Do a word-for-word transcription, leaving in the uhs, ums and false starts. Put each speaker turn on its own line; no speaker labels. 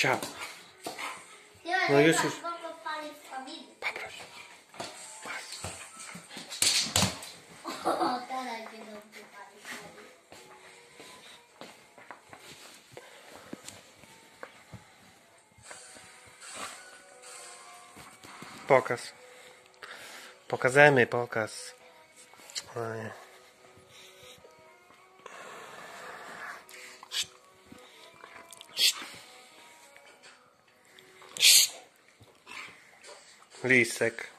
Cia. No już, już.
Poproś.
O, teraz się dobrze pali.
Pokaz. Pokażemy, pokaz. Oj. Lisek.